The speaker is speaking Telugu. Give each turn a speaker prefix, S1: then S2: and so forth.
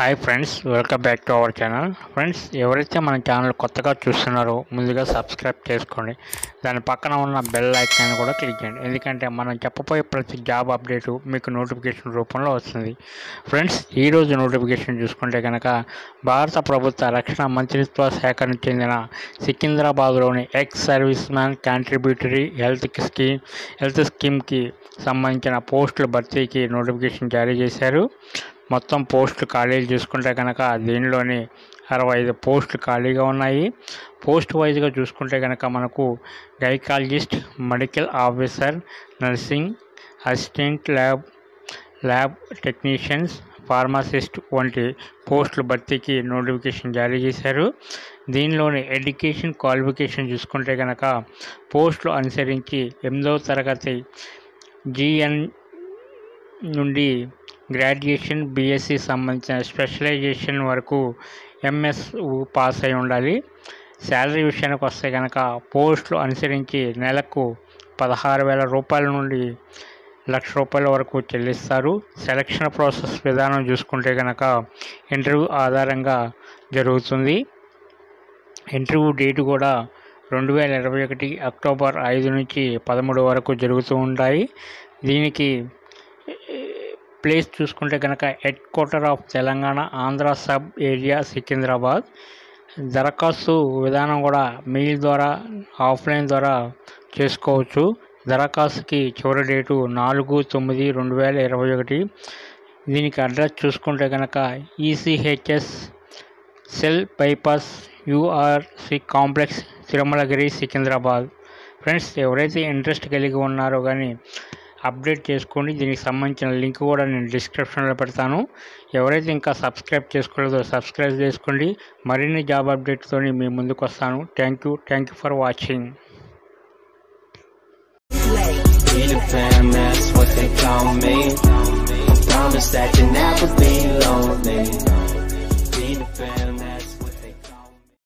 S1: Hi friends, welcome back to our channel. Friends, ఎవరైతే మన ఛానల్ కొత్తగా చూస్తున్నారో ముందుగా సబ్స్క్రైబ్ చేసుకోండి. దాని పక్కన ఉన్న బెల్ ఐకాన్ కూడా క్లిక్ చేయండి, ఎందుకంటే మనం చెప్పబోయే ప్రతి జాబ్ అప్డేటు మీకు నోటిఫికేషన్ రూపంలో వస్తుంది. ఫ్రెండ్స్, ఈరోజు నోటిఫికేషన్ చూసుకుంటే కనుక భారత ప్రభుత్వ రక్షణ మంత్రిత్వ శాఖకు చెందిన సికింద్రాబాద్లోని ex serviceman contributory health స్కీమ్కి సంబంధించిన పోస్టుల భర్తీకి నోటిఫికేషన్ జారీ చేశారు. మొత్తం పోస్టులు ఖాళీలు చూసుకుంటే కనుక దీనిలోని 65 పోస్టులు ఖాళీగా ఉన్నాయి. పోస్ట్ వైజ్గా చూసుకుంటే కనుక మనకు gynaecologist, medical officer, nursing assistant, lab technicians, pharmacist వంటి పోస్టుల భర్తీకి నోటిఫికేషన్ జారీ చేశారు. దీనిలోని ఎడ్యుకేషన్ క్వాలిఫికేషన్ చూసుకుంటే కనుక పోస్టులు అనుసరించి 8వ తరగతి GN నుండి గ్రాడ్యుయేషన్, BSc సంబంధించిన స్పెషలైజేషన్ వరకు MS పాస్ అయి ఉండాలి. శాలరీ విషయానికి వస్తే కనుక పోస్టులు అనుసరించి నెలకు 16,000 రూపాయల నుండి ₹1,00,000 వరకు చెల్లిస్తారు. సెలక్షన్ ప్రాసెస్ విధానం చూసుకుంటే కనుక ఇంటర్వ్యూ ఆధారంగా జరుగుతుంది. ఇంటర్వ్యూ డేట్ కూడా 2021 అక్టోబర్ 5 నుంచి 13 వరకు జరుగుతూ ఉంటాయి. దీనికి ప్లేస్ చూసుకుంటే కనుక headquarter of Telangana, Andhra sub area Secunderabad. దరఖాస్తు విధానం కూడా మెయిల్ ద్వారా, ఆఫ్లైన్ ద్వారా చేసుకోవచ్చు. దరఖాస్తుకి చివరి డేటు 4/9/2021. దీనికి అడ్రస్ చూసుకుంటే కనుక ECHS cell bypass URC complex, Tirumalagiri, Secunderabad. Friends, ఎవరైతే ఇంట్రెస్ట్ కలిగి ఉన్నారో కానీ అప్డేట్ చేసుకోండి. దీనికి సంబంధించిన లింక్ కూడా నేను డిస్క్రిప్షన్లో పెడతాను. ఎవరైతే ఇంకా సబ్స్క్రైబ్ చేసుకోలేదో సబ్స్క్రైబ్ చేసుకోండి. మరిన్ని జాబ్ అప్డేట్తో మీ ముందుకు వస్తాను. Thank you for watching. Promise that you never